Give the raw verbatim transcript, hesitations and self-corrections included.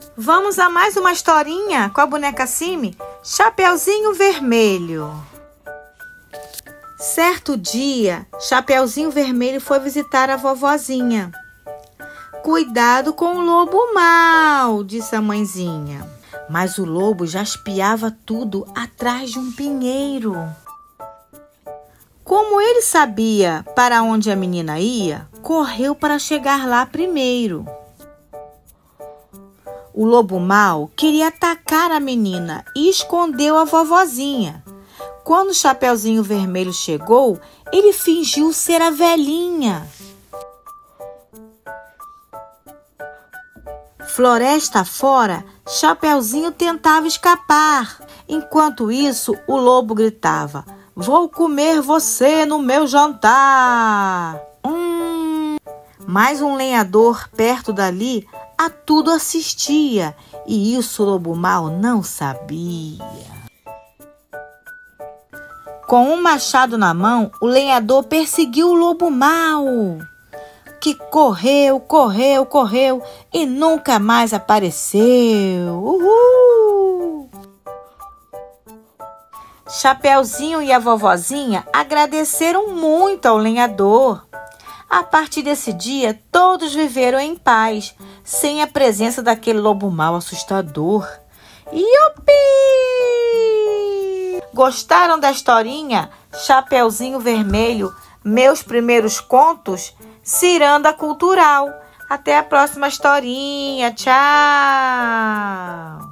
Vamos a mais uma historinha com a boneca Simi, Chapeuzinho Vermelho. Certo dia, Chapeuzinho Vermelho foi visitar a vovozinha. Cuidado com o lobo mau, disse a mãezinha. Mas o lobo já espiava tudo atrás de um pinheiro. Como ele sabia para onde a menina ia, correu para chegar lá primeiro. O lobo mau queria atacar a menina e escondeu a vovozinha. Quando o Chapeuzinho Vermelho chegou, ele fingiu ser a velhinha. Floresta fora, Chapeuzinho tentava escapar. Enquanto isso, o lobo gritava: "Vou comer você no meu jantar!" Hum. Mas um lenhador perto dali a tudo assistia, e isso o lobo mau não sabia. Com um machado na mão, o lenhador perseguiu o lobo mau, que correu, correu, correu e nunca mais apareceu. Uhul! Chapeuzinho e a vovozinha agradeceram muito ao lenhador. A partir desse dia, todos viveram em paz, sem a presença daquele lobo mau assustador. Iupi! Gostaram da historinha Chapeuzinho Vermelho, meus primeiros contos? Ciranda Cultural. Até a próxima historinha. Tchau!